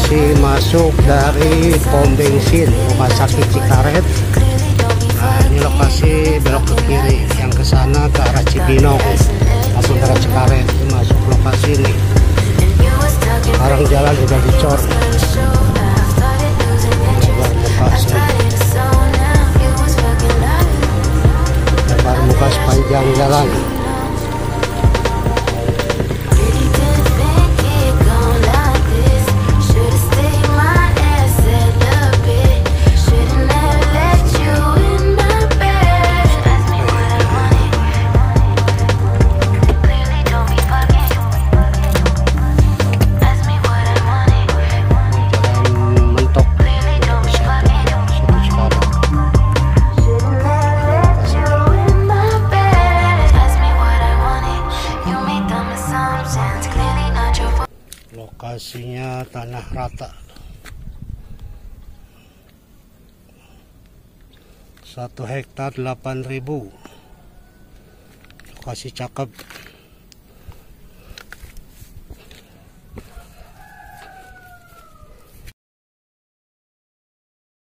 lokasi masuk dari pom bensin Rumah Sakit Cikaret. Nah, ini lokasi belok ke kiri yang ke sana ke arah Cibinong langsung ke arah Cikaret. Itu masuk lokasi ini. Sekarang jalan udah dicor. Lebar muka sepanjang jalan. Lokasinya tanah rata, 1 hektar 8.000. Lokasi cakep.